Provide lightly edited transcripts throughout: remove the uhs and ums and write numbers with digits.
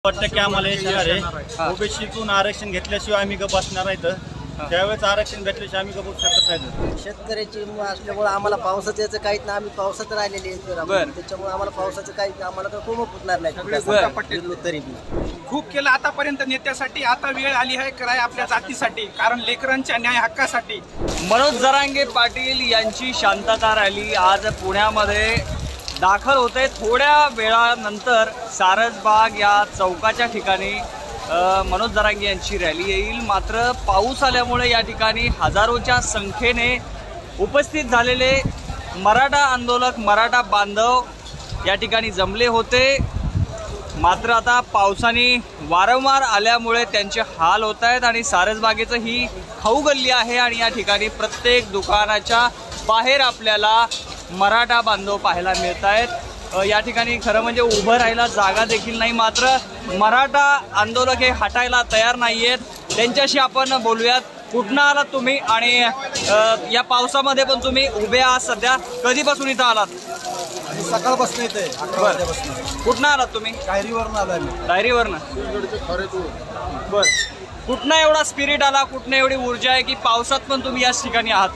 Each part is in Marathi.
टक्के आम्हाला येणार आहे. ओबीसीतून आरक्षण घेतल्याशिवाय आम्ही गप बसणार नाही. त्यावेळेस आरक्षण भेटल्याशिवाय आम्ही गप बसू शकत नाही. शेतकऱ्याची असल्यामुळे आम्हाला पावसाचं याचं काहीच नाही. आम्ही पावसात राहिलेले आहेत, त्याच्यामुळे आम्हाला पावसाचं काही आम्हाला तर कोण फुटणार नाही. तरी खूप केलं आतापर्यंत नेत्यासाठी. आता वेळ आली आहे कराय आपल्या जातीसाठी, कारण लेकरांच्या न्याय हक्कासाठी. मनोज जरांगे पाटील यांची शांतता रॅली आज पुण्यामध्ये दाखल होते. थोड्या वेळानंतर सारसबाग या चौकाच्या ठिकाणी मनोज जरांगे यांची रॅली येईल. मात्र पाऊस आल्यामुळे या ठिकाणी हजारोच्या संख्येने उपस्थित झालेले मराठा आंदोलक, मराठा बांधव या ठिकाणी जमले होते. मात्र आता पावसाने वारंवार आल्यामुळे त्यांचे हाल होत आहेत आणि सारसबागेचं ही खाऊ गल्ली आहे आणि या ठिकाणी प्रत्येक दुकानाच्या बाहेर आपल्याला मराठा बांधव पाहायला मिळत आहेत. या ठिकाणी खरं म्हणजे उभं राहायला जागा देखील नाही. मात्र मराठा आंदोलक हे हटायला तयार नाही आहेत. त्यांच्याशी आपण बोलूयात. कुठनं आलात तुम्ही आणि या पावसामध्ये पण तुम्ही उभे आहात सध्या? कधीपासून इथं आलात? सकाळपासून इथे. कुठनं आलात तुम्ही? डायरीवरनं आलो आम्ही. डायरीवरनं. बरं. कुठनं एवढा स्पिरिट आला, कुठनं एवढी ऊर्जा आहे की पावसात पण तुम्ही याच ठिकाणी आहात?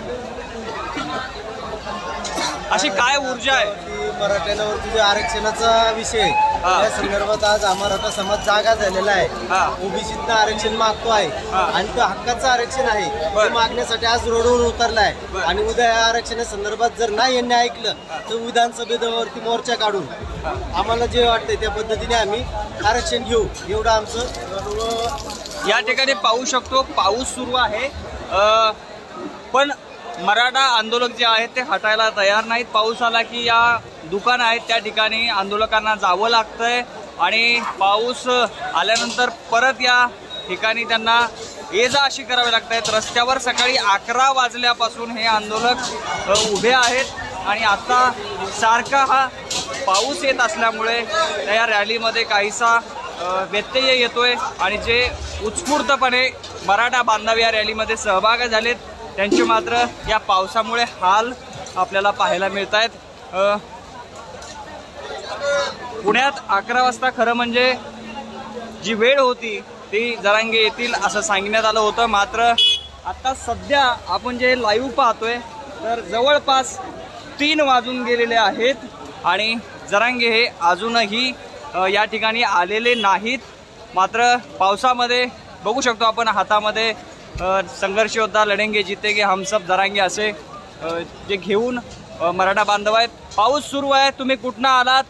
अशी काय ऊर्जा आहे? मराठ्यांवरती जो आरक्षणाचा विषय त्या संदर्भात आज मराठा समाज जागा झालेला आहे. ओबीसीतनं आरक्षण मागतो आहे आणि तो हक्काचं आरक्षण आहे. ते मागण्यासाठी आज रोडवर उतरला आहे आणि उद्या या आरक्षणासंदर्भात जर नाही यांनी ऐकलं तर विधानसभेवरती मोर्चा काढून आम्हाला जे वाटतंय त्या पद्धतीने आम्ही आरक्षण घेऊ, एवढं आमचं. या ठिकाणी पाहू शकतो पाऊस सुरू आहे, पण मराठा आंदोलक जे आहेत ते हटायला तयार नाहीत. पाऊस आला की या दुकान आहेत त्या ठिकाणी आंदोलकांना जावं लागतंय आणि पाऊस आल्यानंतर परत या ठिकाणी त्यांना ये जा अशी करावी लागतात. रस्त्यावर सकाळी 11 वाजल्यापासून हे आंदोलक उभे आहेत आणि आता सारखा हा पाऊस येत असल्यामुळे या रॅलीमध्ये काहीसा व्यत्यय येतोय आणि जे उत्स्फूर्तपणे मराठा बांधव या रॅलीमध्ये सहभागी झालेत त्यांचे मात्र या पावसामुळे हाल आपल्याला पाहायला मिळत आहेत. पुण्यात 11 वाजता खरं म्हणजे जी वेळ होती ती जरांगे येतील असं सांगण्यात आलं होतं. मात्र आता सध्या आपण जे लाईव्ह पाहतोय तर जवळपास 3 वाजून गेलेले आहेत आणि जरांगे हे अजूनही या ठिकाणी आलेले नाहीत. मात्र पावसामध्ये बघू शकतो आपण हातामध्ये संघर्ष योद्धा लढेंगे जीतेंगे हम सब जरांगे असे जे घेऊन मराठा बांधव आहेत. पाऊस सुरू आहे. तुम्ही कुठनं आलात?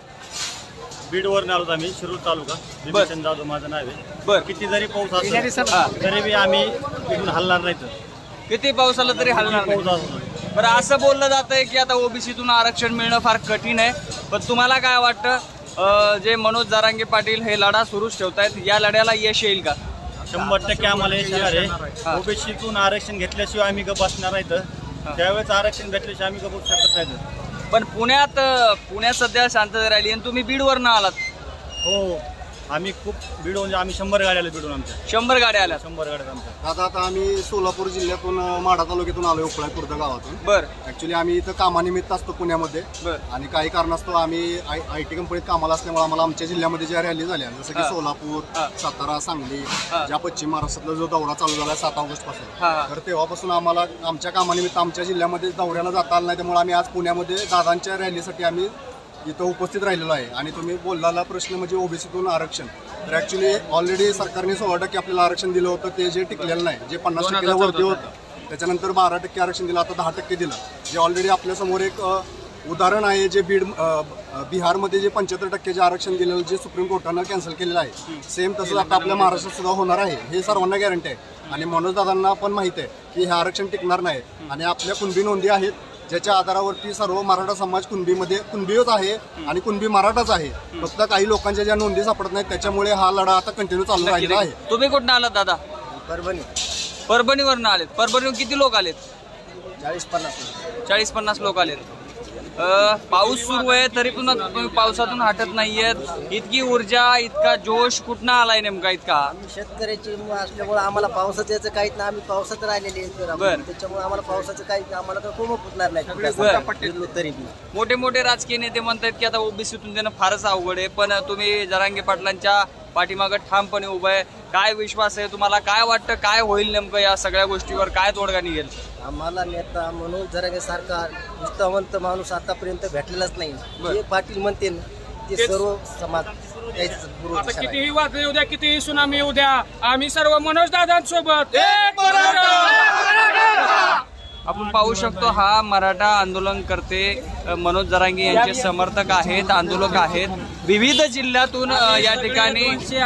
बीडवरून आलो आम्ही, शिरूर तालुका. बिभीषण जाधव माझं नाव आहे. बरं. किती जरी पाऊस असला तरी बी आम्ही इथून हलणार नाही. किती पाऊस आला तरी हलणार नाही. बरं, असं बोललं जातंय की आता ओबीसीतून आरक्षण मिळणं फार कठीण आहे, पण तुम्हाला काय वाटतं जे मनोज जरांगे पाटील हे लढा सुरूच ठेवतायत, या लढ्याला यश येईल का? 100% आम्हाला येणार आहे. ओबीसीतून आरक्षण घेतल्याशिवाय आम्ही गप बसणार नाही. त्यावेळेस आरक्षण भेटल्याशिवाय आम्ही गप बसू शकत नाही. पण पुण्यात सध्या शांतता राहिली आणि तुम्ही बीडवरनं आलात? हो, आम्ही खूप बीडून आम्ही 100 गाड्या आल्या. बीडून आमच्या 100 गाड्या आल्या. 100 गाड्या आमच्या. आता आम्ही सोलापूर जिल्ह्यातून माढा तालुक्यातून आलो, उकळा खुर्द गावातून. बरं. ऍक्च्युली आम्ही इथं कामानिमित्त असतो पुण्यामध्ये आणि काही कारणास्तव आम्ही IT कंपनीत कामाला असल्यामुळे आम्हाला आमच्या जिल्ह्यामध्ये ज्या रॅली झाल्या जसं की सोलापूर, सातारा, सांगली, ज्या पश्चिम महाराष्ट्रातला जो दौरा चालू झाला 7 ऑगस्ट पासून, तर तेव्हापासून आम्हाला आमच्या कामानिमित्त आमच्या जिल्ह्यामध्ये दौऱ्याला जाता आलं नाही. त्यामुळे आम्ही आज पुण्यामध्ये दादांच्या रॅलीसाठी आम्ही इथं उपस्थित राहिलेलो आहे. आणि तुम्ही बोललेला प्रश्न म्हणजे ओबीसीतून आरक्षण, तर ऍक्च्युली ऑलरेडी सरकारने 16% आपल्याला आरक्षण दिलं होतं. ते जे टिकलेलं नाही, जे 50% वरती होतं, त्याच्यानंतर 12% आरक्षण दिलं, आता 10% दिलं. जे ऑलरेडी आपल्यासमोर एक उदाहरण आहे, जे बिहारमध्ये जे 75% जे आरक्षण दिलेलं जे सुप्रीम कोर्टानं कॅन्सल केलेलं आहे, सेम तसंच आता आपल्या महाराष्ट्रात सुद्धा होणार आहे. हे सर्वांना गॅरंटी आहे आणि मनोज दादांना पण माहिती आहे की हे आरक्षण टिकणार नाही. आणि आपल्या कुणबी नोंदी आहेत ज्याच्या आधारावरती सर्व मराठा समाज कुणबीमध्ये कुणबीच आहे आणि कुणबी मराठाच आहे. फक्त काही लोकांच्या ज्या नोंदी सापडत नाहीत त्याच्यामुळे हा लढा आता कंटिन्यू चालू राहिलेला आहे. तुम्ही कुठं आलात दादा? परभणी. परभणीवरून आलेत. परभणीवर किती लोक आलेत? 40-50 40-50 लोक आलेत. पाऊस सुरू आहे तरी पण तुम्ही पावसातून हटत नाहीयेत. इतकी ऊर्जा, इतका जोश कुठनं आलाय नेमका इतका? शेतकऱ्याची असल्यामुळे आम्हाला पावसाचं याचं काहीच नाही. आम्ही पावसात राहिलेले बरं. त्याच्यामुळे आम्हाला पावसाचं काही आम्हाला तर कोण फुटणार नाही तरी बी. मोठे मोठे राजकीय नेते म्हणतात की आता ओबीसीतून देणं फारच अवघड आहे, पण तुम्ही जरांगे पाटलांच्या पाठीमागं ठामपणे उभं आहे. काय विश्वास आहे तुम्हाला? काय वाटतं काय होईल नेमकं या सगळ्या गोष्टीवर? काय तोडगा निघेल? आम्हाला नेता म्हणून जरांगे सारखा निष्ठावंत माणूस आतापर्यंत भेटलेलाच नाही. जे पाटील म्हणते ते सर्व समाज आता कितीही वादळ येऊ द्या, कितीही सुनामी येऊ द्या, आम्ही सर्व मनोज दादांसोबत. आपण पाहू शकतो हा मराठा आंदोलनकर्ते मनोज जरांगे यांचे समर्थक आहेत, आंदोलक आहेत. विविध जिल्ह्यातून या ठिकाणी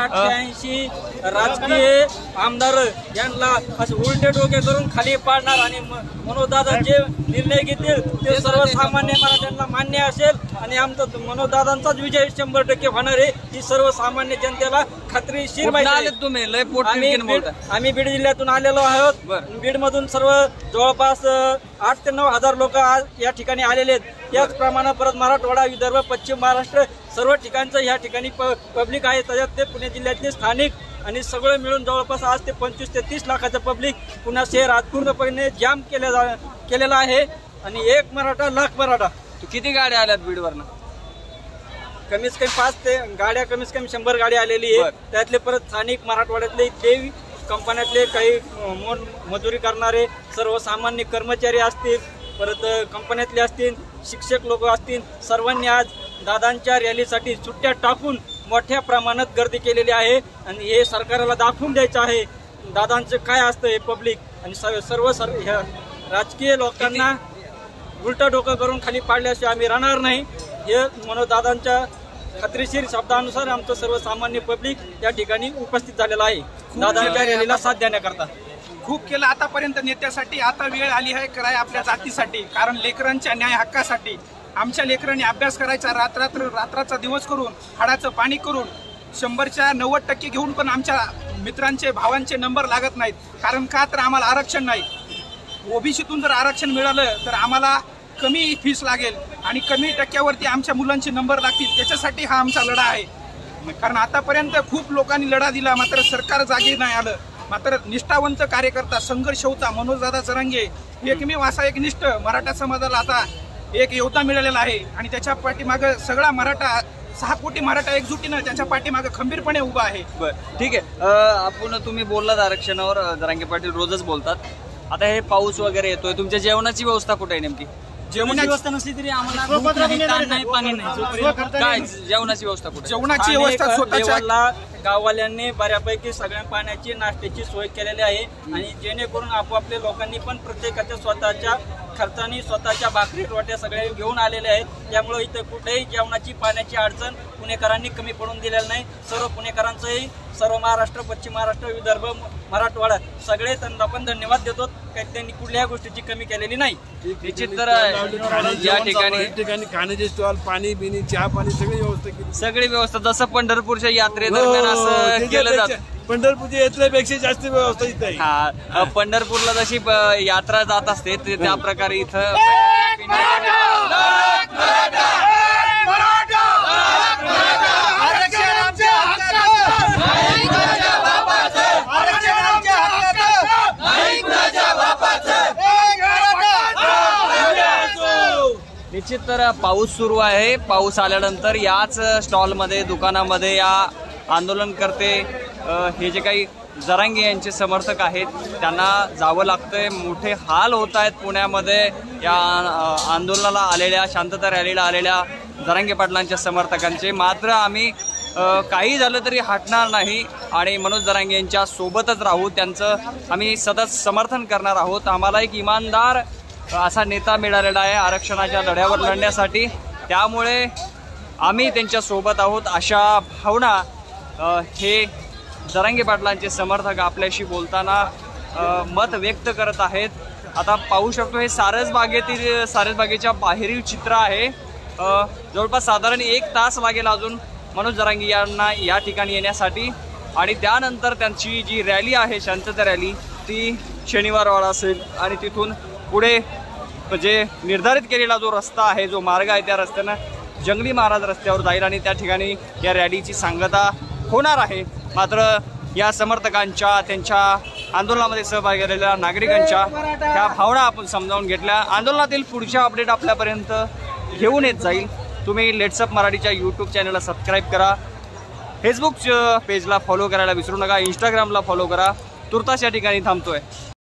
88 राजकीय आमदार यांना असं उलटे डोके करून खाली पाडणार आणि मनोज दादा जे निर्णय घेतील ते सर्वसामान्य मराठ्यांना मान्य असेल आणि आमचा मनोज दादांचाच विजय 100% होणार आहे ही सर्वसामान्य जनतेला खात्रीशीर माहिती. तुम्ही लय आम्ही बीड जिल्ह्यातून आलेलो आहोत. बीड मधून सर्व जवळपास 8 ते 9 हजार लोक आज या ठिकाणी आलेले आहेत. त्याचप्रमाणे परत मराठवाडा, विदर्भ, पश्चिम महाराष्ट्र सर्व ठिकाणचं या ठिकाणी पब्लिक आहे. त्याच्यात ते पुणे जिल्ह्यातले स्थानिक आणि सगळं मिळून जवळपास आज ते 25 ते 30 लाखाचं पब्लिक पुन्हा शहर आज पूर्णपणे जाम केलेला आहे. आणि एक मराठा लाख मराठा. किती गाड्या आल्यात बीडवरनं? कमीत कमी 5 ते गाड्या, कमीत कमी 100 गाडी आलेली आहे. त्यातले परत स्थानिक मराठवाड्यातले ते कंपन्यातले काही मजुरी करणारे सर्वसामान्य कर्मचारी असतील, परत कंपन्यातले असतील, शिक्षक लोक असतील, सर्वांनी आज दादांच्या रॅलीसाठी सुट्ट्या टाकून मोठ्या प्रमाणात गर्दी केलेली आहे. आणि हे सरकारला दाखवून द्यायचं आहे दादांचं काय असतं हे पब्लिक. आणि सर्व राजकीय लोकांना उलटा डोकं करून खाली पाडल्याशिवाय आम्ही राहणार नाही. हे मनोज दादांच्या खात्रीशीर शब्दानुसार आमचं सर्वसामान्य पब्लिक या ठिकाणी उपस्थित झालेलं आहे दादांच्या रॅलीला साथ देण्याकरता. खूप केलं आतापर्यंत नेत्यासाठी. आता वेळ आली आहे कराय आपल्या जातीसाठी, कारण लेकरांच्या न्याय हक्कासाठी. आमच्या लेकरांनी अभ्यास करायचा, रात्राचा दिवस करून, हाडाचं पाणी करून 100च्या 90% घेऊन पण आमच्या मित्रांचे, भावांचे नंबर लागत नाहीत. कारण का तर आम्हाला आरक्षण नाही. ओबीसीतून जर आरक्षण मिळालं तर आम्हाला कमी फीस लागेल आणि कमी टक्क्यावरती आमच्या मुलांचे नंबर लागतील. त्याच्यासाठी हा आमचा लढा आहे. कारण आतापर्यंत खूप लोकांनी लढा दिला, मात्र सरकार जागी नाही आलं. मात्र निष्ठावंत कार्यकर्ता, संघर्ष होता मनोजदादा जरांगे एकमेव असा एक निष्ठ मराठा समाजाला आता एक योद्धा मिळालेला आहे. आणि त्याच्या पाठीमागं सगळा मराठा, 6 कोटी मराठा एकजुटीनं त्याच्या पाठीमागं खंबीरपणे उभा आहे. बरं, ठीक आहे. आपण तुम्ही बोललात आरक्षणावर, जरांगे पाटील रोजच बोलतात. आता हे पाऊस वगैरे येतोय, तुमच्या जेवणाची व्यवस्था कुठे आहे नेमकी? जेवणाची व्यवस्था नसली तरी आम्हाला पाणी नाही. काय जेवणाची व्यवस्था कुठे? जेवणाची व्यवस्था स्वतःच्या गाववाल्यांनी बऱ्यापैकी सगळ्या पाण्याची, नाश्त्याची सोय केलेली आहे. आणि जेणेकरून आपापल्या लोकांनी पण प्रत्येकाच्या स्वतःच्या खर्चाने स्वतःच्या भाकरी रोट्या सगळे घेऊन आलेले आहेत. त्यामुळे इथं कुठेही जेवणाची, पाण्याची अडचण पुणेकरांनी कमी पडून दिलेलं नाही. सर्व पुणेकरांचंही, सर्व महाराष्ट्र, पश्चिम महाराष्ट्र, विदर्भ, मराठवाडा सगळे त्यांना पण धन्यवाद देतो. त्यांनी कुठल्याही गोष्टीची कमी केलेली नाही. निश्चित तर या ठिकाणी खाण्याचे स्टॉल, पाणी बिनी, चहा पाणी सगळी व्यवस्था केली. सगळी व्यवस्था जसं पंढरपूरच्या यात्रेदरम्यान असं केलं जातं. पंढरपूरच्या यात्रेपेक्षा जास्त व्यवस्था इथे आहे. हा, पंढरपूरला जशी यात्रा जात असते त्या प्रकारे इथं निश्चित तर पाऊस सुरू आहे. पाऊस आल्यानंतर याच स्टॉलमध्ये, दुकानामध्ये या आंदोलनकर्ते, हे जे काही जरांगे यांचे समर्थक आहेत त्यांना जावं लागतंय. मोठे हाल होत आहेत पुण्यामध्ये या आंदोलनाला आलेल्या, शांतता रॅलीला आलेल्या जरांगे पाटलांच्या समर्थकांचे. मात्र आम्ही काही झालं तरी हटणार नाही आणि मनोज जरांगे यांच्या सोबतच राहू. त्यांचं आम्ही सतत समर्थन करणार आहोत. आम्हाला एक इमानदार असा नेता मिळालेला आहे आरक्षणाच्या लढ्यावर लढण्यासाठी, त्यामुळे आम्ही त्यांच्या सोबत आहोत अशा भावना हे जरांगे पाटलांचे समर्थक आपल्याशी बोलताना मत व्यक्त करत आहेत. आता पाहू शकतो हे सारसबागेच्या बाहेरील चित्र आहे. जवळपास साधारण 1 तास लागेल अजून मनोज जरांगे यांना या ठिकाणी येण्यासाठी. आणि त्यानंतर त्यांची जी रॅली आहे, शांतता रॅली, ती शनिवारवाडा असेल आणि तिथून पुढे म्हणजे निर्धारित केलेला जो रस्ता आहे, जो मार्ग आहे, त्या रस्त्यानं जंगली महाराज रस्त्यावर जाईल आणि त्या ठिकाणी या रॅलीची सांगता होणार आहे. मात्र या समर्थकांच्या, त्यांच्या आंदोलनामध्ये सहभागी झालेल्या नागरिकांच्या ह्या भावना आपण समजावून घेतल्या. आंदोलनातील पुढच्या अपडेट आपल्यापर्यंत घेऊन येत जाईल. तुम्ही लेट्सअप मराठीच्या यूट्यूब चॅनलला सबस्क्राईब करा, फेसबुक पेजला फॉलो करायला विसरू नका, इंस्टाग्रामला फॉलो करा. तुर्तास या ठिकाणी थांबतोय.